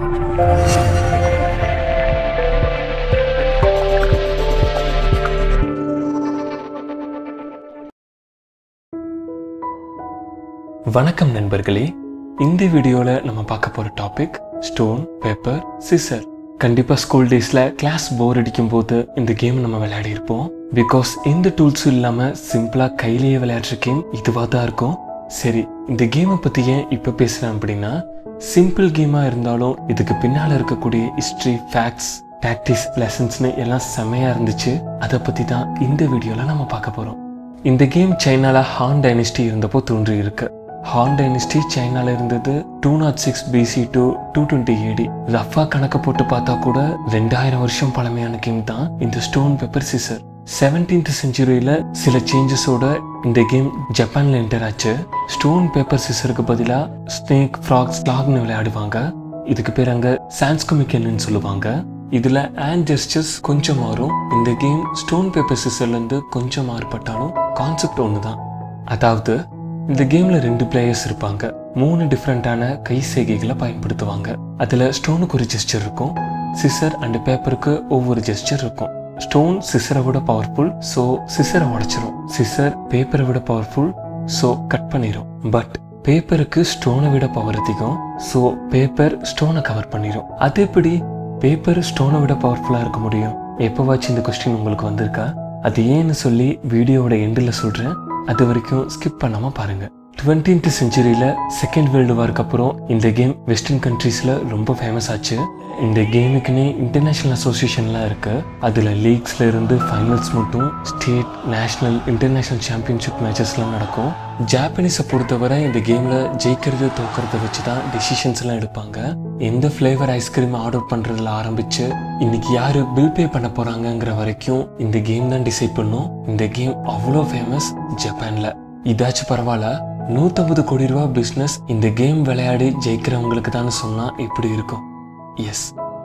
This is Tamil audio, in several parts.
வணக்கம் நண்பர்களே, இந்த வீடியோல நம்ம பார்க்க போற டாபிக் ஸ்டோன் பேப்பர் சிசர். கண்டிப்பா ஸ்கூல் டேஸ்ல கிளாஸ் போர் அடிக்கும் போது இந்த கேம் நம்ம விளையாடி இருப்போம். பிகாஸ் எந்த டூல்ஸும் இல்லாம சிம்பிளா கையிலேயே விளையாடுற கேம் இதுவா தான் இருக்கும். சரி, இந்த கேமை பத்தி ஏன் இப்ப பேசுறேன் அப்படின்னா, சிம்பிள் கேமா இருந்தாலும் இதுக்கு பின்னால இருக்கக்கூடிய ஹிஸ்டரி, ஃபேக்ட்ஸ், டாக்டிக்ஸ், லெசன்ஸ்னு எல்லாம் செமையா இருந்துச்சு. அதை பத்தி தான் இந்த வீடியோல நம்ம பார்க்க போறோம். இந்த கேம் சைனால ஹான் டைனஸ்டி இருந்தப்போ தோன்றி இருக்கு. ஹான் டைனஸ்டி சைனால இருந்தது 206 BC to 220 AD. ரஃபா கணக்கு போட்டு பார்த்தா கூட 2000 வருஷம் பழமையான கேம் தான் இந்த ஸ்டோன் பேப்பர் சிசர். 17th செஞ்சுரியில சில சேஞ்சஸோட இந்த கேம் ஜப்பான்ல என்டர் ஆச்சு. ஸ்டோன் பேப்பர் சிசருக்கு பதிலா ஸ்னேக், ஃப்ராக், ஸ்லாக்னு விளையாடுவாங்க. இதுக்கு பேர் அங்க சான்ஸ்குமிக்கன்னு சொல்லுவாங்க. இதுல ஹேண்ட் ஜெஸ்டர்ஸ் கொஞ்சம் மாறும். இந்த கேம் ஸ்டோன் பேப்பர் சிசர்ல இருந்து கொஞ்சம் மாறுபட்டாலும் கான்செப்ட் ஒண்ணுதான். அதாவது இந்த கேம்ல 2 பிளேயர்ஸ் இருப்பாங்க. 3 டிஃப்ரெண்டான கை செய்கைகளை பயன்படுத்துவாங்க. அதுல ஸ்டோனுக்கு ஒரு ஜெஸ்டர் இருக்கும், சிசர் அண்ட் பேப்பருக்கு ஒவ்வொரு ஜெஸ்டர் இருக்கும். ஸ்டோன் சிசரை விட பவர்ஃபுல், ஸோ சிசரை உடைச்சிரும். சிசர் பேப்பரை விட பவர்ஃபுல், ஸோ கட் பண்ணிடும். பட் பேப்பருக்கு ஸ்டோனை விட பவர் அதிகம், ஸோ பேப்பர் ஸ்டோனை கவர் பண்ணிடும். அது எப்படி பேப்பர் ஸ்டோனை விட பவர்ஃபுல்லா இருக்க முடியும்? எப்போவாச்சும் இந்த கொஸ்டின் உங்களுக்கு வந்திருக்கா? அது ஏன்னு சொல்லி வீடியோவோட எண்டில் சொல்றேன். அது வரைக்கும் ஸ்கிப் பண்ணாம பாருங்க. 20th செஞ்சுரியில செகண்ட் வேர்ல்டு வார்க்கு அப்புறம் இந்த கேம் வெஸ்டர்ன் கண்ட்ரீஸ்ல ரொம்ப ஃபேமஸ் ஆச்சு. இந்த கேமுக்குன்னே இன்டர்நேஷனல் அசோசியேஷன்லாம் இருக்கு. அதுல லீக்ஸ்ல இருந்து ஃபைனல்ஸ் மட்டும் ஸ்டேட், நேஷனல், இன்டர்நேஷனல் சாம்பியன்ஷிப் மேட்சஸ்லாம் நடக்கும். ஜாப்பனீஸை பொறுத்தவரை இந்த கேம்ல ஜெயிக்கிறது தோக்கிறத வச்சுதான் டிசிஷன்ஸ் எல்லாம் எடுப்பாங்க. எந்த ஃபிளேவர் ஐஸ்கிரீம் ஆர்டர் பண்றதுல ஆரம்பிச்சு இன்னைக்கு யாரு பில் பே பண்ண போறாங்கிற வரைக்கும் இந்த கேம் தான் டிசைட் பண்ணும். இந்த கேம் அவ்வளோ ஃபேமஸ் ஜப்பான்ல. இதாச்சும் பரவாயில்ல, 150 கோடி ரூபா பிஸ்னஸ் இந்த கேம் விளையாடி ஜெயிக்கிறவங்களுக்கு தான் சொன்னா எப்படி இருக்கும்? எஸ்,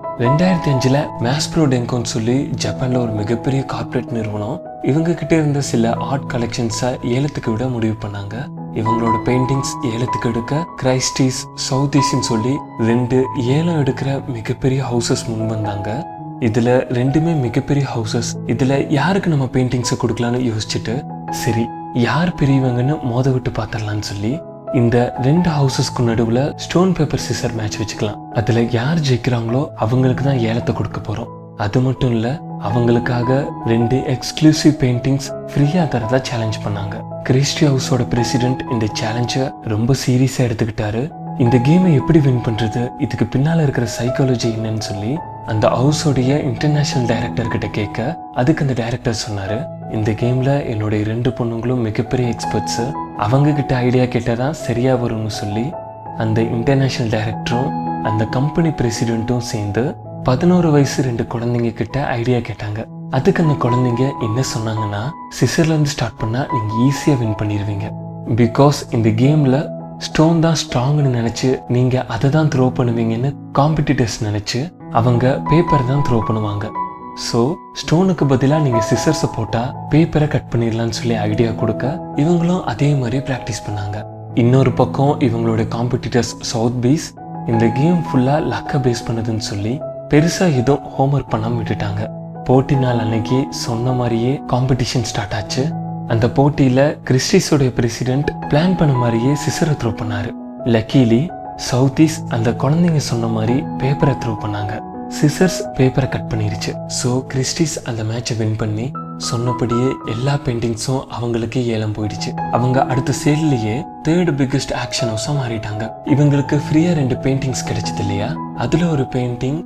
2005ல் மேஸ்ப்ரோ டெங்கோன்னு சொல்லி ஜப்பான்ல ஒரு மிகப்பெரிய கார்பரேட் நிறுவனம் இவங்க கிட்ட இருந்த சில ஆர்ட் கலெக்ஷன்ஸை ஏலத்துக்கு விட முடிவு பண்ணாங்க. இவங்களோட பெயிண்டிங்ஸ் ஏலத்துக்கு எடுக்க கிரைஸ்டீஸ், சவுத்தீஸ்ன்னு சொல்லி 2 ஏலம் எடுக்கிற மிகப்பெரிய ஹவுசஸ் முன் வந்தாங்க. இதுல 2மே மிகப்பெரிய ஹவுசஸ். இதுல யாருக்கு நம்ம பெயிண்டிங்ஸை கொடுக்கலான்னு யோசிச்சுட்டு, சரி யார் பெரியவங்கன்னு மோத விட்டு பாத்திரலான்னு சொல்லி இந்த 2 ஹவுசஸ்க்கு நடுவுல ஸ்டோன் பேப்பர் சிசர் மேட்ச் வச்சுக்கலாம். அதுல யார் ஜெயிக்கிறாங்களோ அவங்களுக்கு தான் ஏலத்தை கொடுக்க போறோம். அது மட்டும் இல்ல, அவங்களுக்காக 2 எக்ஸ்க்ளூசிவ் பெயிண்டிங்ஸ் ஃப்ரீயா தரதா சேலஞ்ச் பண்ணாங்க. கிறிஸ்டி ஹவுஸோட பிரசிடென்ட் இந்த சேலஞ்சை ரொம்ப சீரியஸா எடுத்துக்கிட்டாரு. இந்த கேமை எப்படி வின் பண்றது, இதுக்கு பின்னால இருக்கிற சைக்காலஜி என்னன்னு சொல்லி அந்த ஹவுஸோடைய இன்டர்நேஷனல் டைரக்டர் கிட்ட கேட்க, அதுக்கு அந்த டைரக்டர் சொன்னாரு, இந்த கேம்ல என்னுடைய 2 பொண்ணுங்களும் மிகப்பெரிய எக்ஸ்பர்ட்ஸ், அவங்க கிட்ட ஐடியா கேட்டாதான் சரியா வரும்னு சொல்லி அந்த இன்டர்நேஷனல் டைரக்டரும் அந்த கம்பெனி பிரசிடென்ட்டும் சேர்ந்து 11 வயசு 2 குழந்தைங்க கிட்ட ஐடியா கேட்டாங்க. அதுக்கு அந்த குழந்தைங்க என்ன சொன்னாங்கன்னா, சிசர்ல இருந்து ஸ்டார்ட் பண்ணா நீங்க ஈஸியா வின் பண்ணிடுவீங்க. பிகாஸ் இந்த கேம்ல ஸ்டோன் தான் ஸ்ட்ராங்னு நினைச்சு நீங்க அதை தான் த்ரோ பண்ணுவீங்கன்னு காம்படிட்டர்ஸ் நினைச்சு அவங்க பேப்பர் தான் த்ரோ பண்ணுவாங்க. ஸோ ஸ்டோனுக்கு பதிலாக நீங்க சிசர்ஸை போட்டா பேப்பரை கட் பண்ணிடலான்னு சொல்லி ஐடியா கொடுக்க இவங்களும் அதே மாதிரி ப்ராக்டிஸ் பண்ணாங்க. இன்னொரு பக்கம் இவங்களோட காம்படிட்டர்ஸ் சவுத்பீஸ் இந்த கேம் ஃபுல்லா லக்கை பேஸ் பண்ணதுன்னு சொல்லி பெருசா எதுவும் ஹோம்ஒர்க் பண்ணாம விட்டுட்டாங்க. போட்டி நாள் அன்னைக்கு சொன்ன மாதிரியே காம்படிஷன் ஸ்டார்ட் ஆச்சு. அந்த போட்டியில கிறிஸ்டிஸோட பிரசிடென்ட் பிளான் பண்ண மாதிரியே சிசரை த்ரோ பண்ணாரு. லக்கீலி சவுத்தீஸ் அந்த குழந்தைங்க சொன்ன மாதிரி பேப்பரை த்ரோ பண்ணாங்க. சிசர்ஸ் பேப்பரை கட் பண்ணிருச்சு. ஸோ கிறிஸ்டிஸ் அந்த மேட்சை வின் பண்ணி சொன்னபடியே எல்லா பெயிண்டிங்ஸும் அவங்களுக்கு ஏலம் போயிடுச்சு. அவங்க அடுத்த சேல்லையே 3rd பிக்கஸ்ட் ஆக்ஷன் ஹவுஸா மாறிட்டாங்க. இவங்களுக்கு ஃப்ரீயா 2 பெயிண்டிங்ஸ் கிடைச்சது இல்லையா? அதுல ஒரு பெயிண்டிங்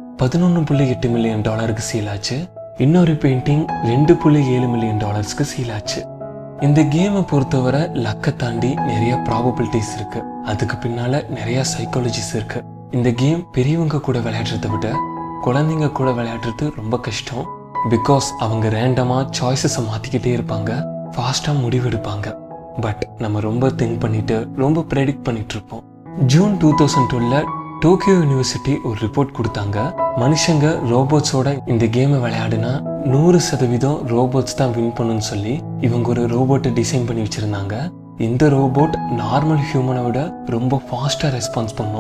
$11.8 மில்லியன் சேல் ஆச்சு. இன்னொரு பெயிண்டிங் $2.7 மில்லியன் சேல் ஆச்சு. இந்த கேமை பொறுத்தவரை லக்கை தாண்டி நிறைய ப்ராபபிலிட்டிஸ் இருக்கு. அதுக்கு பின்னால நிறைய சைக்காலஜிஸ் இருக்கு. இந்த கேம் பெரியவங்க கூட விளையாடுறத விட குழந்தைங்க கூட விளையாடுறது ரொம்ப கஷ்டம். பிகாஸ் அவங்க ரேண்டமா சாய்ஸஸை மாத்திக்கிட்டே இருப்பாங்க, ஃபாஸ்டா முடிவெடுப்பாங்க. பட் நம்ம ரொம்ப திங்க் பண்ணிட்டு ரொம்ப ப்ரெடிக்ட் பண்ணிட்டு இருப்போம். ஜூன் 2012ல் டோக்கியோ யூனிவர்சிட்டி ஒரு ரிப்போர்ட் கொடுத்தாங்க. மனுஷங்க ரோபோட்ஸோட இந்த கேமை விளையாடுனா 100% ரோபோட்ஸ் தான் வின் பண்ணுன்னு சொல்லி இவங்க ஒரு ரோபோட்டை டிசைன் பண்ணி வச்சிருந்தாங்க. இந்த ரோபோட் நார்மல் ஹியூமனை விட ரொம்ப ஃபாஸ்டா ரெஸ்பான்ஸ் பண்ணும்.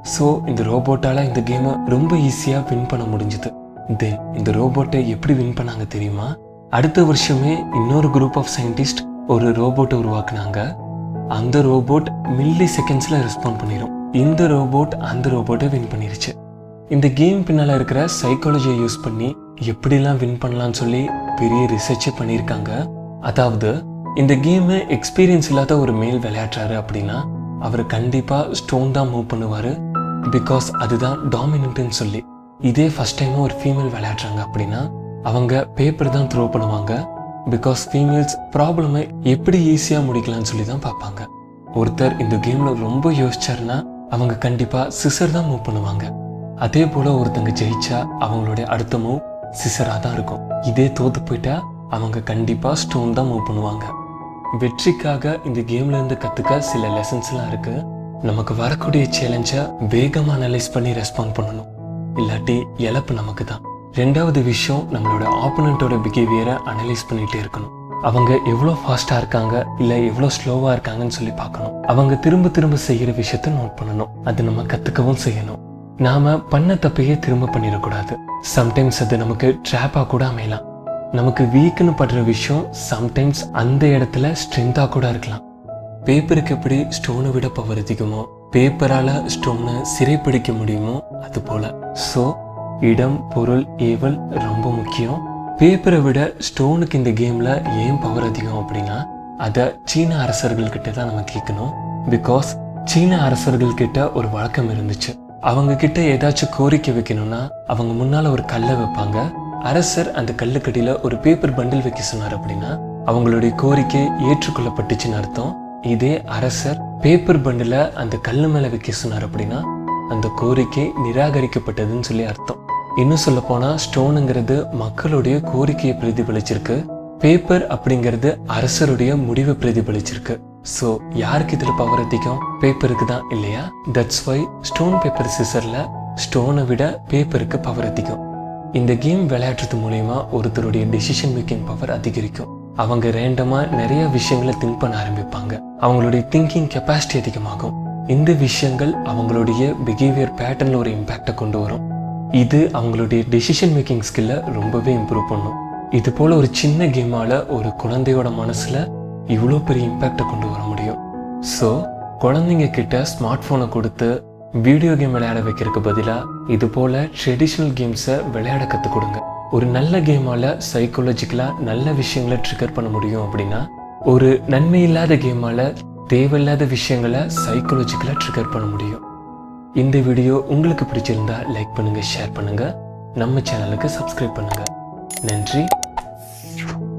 ஸோ இந்த ரோபோட்டால் இந்த கேமை ரொம்ப ஈஸியாக வின் பண்ண முடிஞ்சுது. தென் இந்த ரோபோட்டை எப்படி வின் பண்ணாங்க தெரியுமா? அடுத்த வருஷமே இன்னொரு குரூப் ஆஃப் சயின்டிஸ்ட் ஒரு ரோபோட்டை உருவாக்குனாங்க. அந்த ரோபோட் மில்லி செகண்ட்ஸில் ரெஸ்பாண்ட் பண்ணிடும். இந்த ரோபோட் அந்த ரோபோட்டை வின் பண்ணிருச்சு. இந்த கேம் பின்னால் இருக்கிற சைக்காலஜியை யூஸ் பண்ணி எப்படிலாம் வின் பண்ணலான்னு சொல்லி பெரிய ரிசர்ச்சே பண்ணியிருக்காங்க. அதாவது இந்த கேமை எக்ஸ்பீரியன்ஸ் இல்லாத ஒரு மேல் விளையாடுறாரு அப்படின்னா அவர் கண்டிப்பாக ஸ்டோன் தான் மூவ் பண்ணுவார். பிகாஸ் அதுதான் டாமினன்ட்னு சொல்லி. இதே ஃபர்ஸ்ட் டைமாக ஒரு ஃபீமேல் விளையாடுறாங்க அப்படின்னா அவங்க பேப்பர் தான் த்ரோ பண்ணுவாங்க. பிகாஸ் ஃபீமேல்ஸ் ப்ராப்ளமை எப்படி ஈஸியாக முடிக்கலாம்னு சொல்லி தான் பார்ப்பாங்க. ஒருத்தர் இந்த கேமில் ரொம்ப யோசிச்சாருன்னா அவங்க கண்டிப்பாக சிசர் தான் மூவ் பண்ணுவாங்க. அதே போல் ஒருத்தங்க ஜெயிச்சா அவங்களுடைய அடுத்த மூவ் சிசராக தான் இருக்கும். இதே தோத்து போயிட்டா அவங்க கண்டிப்பாக ஸ்டோன் தான் மூவ் பண்ணுவாங்க. வெற்றிக்காக இந்த கேம்லேருந்து கற்றுக்க சில லெசன்ஸ்லாம் இருக்குது. நமக்கு வரக்கூடிய சேலஞ்சை வேகமாக அனலைஸ் பண்ணி ரெஸ்பாண்ட் பண்ணணும், இல்லாட்டி இழப்பு நமக்கு தான். ரெண்டாவது விஷயம், நம்மளோட ஆப்போனண்ட்டோட பிஹேவியரை அனலைஸ் பண்ணிகிட்டே இருக்கணும். அவங்க எவ்வளோ ஃபாஸ்ட்டாக இருக்காங்க இல்லை எவ்வளோ ஸ்லோவாக இருக்காங்கன்னு சொல்லி பார்க்கணும். அவங்க திரும்ப திரும்ப செய்கிற விஷயத்த நோட் பண்ணணும். அது நம்ம கற்றுக்கவும் செய்யணும். நாம் பண்ண தப்பையே திரும்ப பண்ணிடக்கூடாது. சம்டைம்ஸ் அது நமக்கு ட்ராப்பாக கூட அமையலாம். நமக்கு வீக்குன்னு படுற விஷயம் சம்டைம்ஸ் அந்த இடத்துல ஸ்ட்ரென்த்தாக கூட இருக்கலாம். பேப்பருக்கு எப்படி ஸ்டோனை விட பவர் அதிகமோ பேப்பரால் ஸ்டோனை சிறைப்பிடிக்க முடியுமோ அது போல். ஸோ இடம், பொருள், ஏவல் ரொம்ப முக்கியம். பேப்பரை விட ஸ்டோனுக்கு இந்த கேமில் ஏன் பவர் அதிகம் அப்படின்னா அதை சீன அரசர்கள்கிட்ட தான் நம்ம கேட்கணும். பிகாஸ் சீன அரசர்கள்கிட்ட ஒரு வழக்கம் இருந்துச்சு. அவங்க கிட்ட ஏதாச்சும் கோரிக்கை வைக்கணும்னா அவங்க முன்னால் ஒரு கல்லை வைப்பாங்க. அரசர் அந்த கல்லுக்கடியில் ஒரு பேப்பர் பண்டில் வைக்க சொன்னார் அப்படின்னா அவங்களுடைய கோரிக்கை ஏற்றுக்கொள்ளப்பட்டுச்சுன்னு அர்த்தம். இதே அரசர் பேப்பர் பண்டில் அந்த கல்லு மேலே வைக்க சொன்னார் அப்படின்னா அந்த கோரிக்கை நிராகரிக்கப்பட்டதுன்னு சொல்லி அர்த்தம். இன்னும் சொல்ல போனால் ஸ்டோனுங்கிறது மக்களுடைய கோரிக்கையை பிரதிபலிச்சிருக்கு. பேப்பர் அப்படிங்கிறது அரசருடைய முடிவை பிரதிபலிச்சிருக்கு. ஸோ யாருக்கு இதில் பவர் அதிகம்? பேப்பருக்கு தான், இல்லையா? தட்ஸ் வை ஸ்டோன் பேப்பர் சிசரில் ஸ்டோனை விட பேப்பருக்கு பவர் அதிகம். இந்த கேம் விளையாடுறது மூலயமா ஒருத்தருடைய டெசிஷன் மேக்கிங் பவர் அதிகரிக்கும். அவங்க ரேண்டமாக நிறைய விஷயங்களை திங்க் பண்ண ஆரம்பிப்பாங்க. அவங்களுடைய திங்கிங் கெப்பாசிட்டி அதிகமாகும். இந்த விஷயங்கள் அவங்களுடைய பிஹேவியர் பேட்டர்னில் ஒரு இம்பேக்டை கொண்டு வரும். இது அவங்களுடைய டெசிஷன் மேக்கிங் ஸ்கில்லை ரொம்பவே இம்ப்ரூவ் பண்ணும். இது போல் ஒரு சின்ன கேமால் ஒரு குழந்தையோட மனசில் இவ்வளோ பெரிய இம்பேக்டை கொண்டு வர முடியும். ஸோ குழந்தைங்க கிட்ட ஸ்மார்ட் ஃபோனை கொடுத்து வீடியோ கேம் விளையாட வைக்கிறதுக்கு பதிலாக இது போல் ட்ரெடிஷ்னல் கேம்ஸை விளையாட கற்றுக் கொடுங்க. ஒரு நல்ல கேமால் சைக்காலஜிக்கலாக நல்ல விஷயங்களை ட்ரிகர் பண்ண முடியும் அப்படின்னா ஒரு நன்மை இல்லாத கேமால் தேவையில்லாத விஷயங்களை சைக்காலஜிக்கலாக ட்ரிகர் பண்ண முடியும். இந்த வீடியோ உங்களுக்கு பிடிச்சிருந்தா லைக் பண்ணுங்கள், ஷேர் பண்ணுங்கள், நம்ம சேனலுக்கு சப்ஸ்கிரைப் பண்ணுங்கள். நன்றி.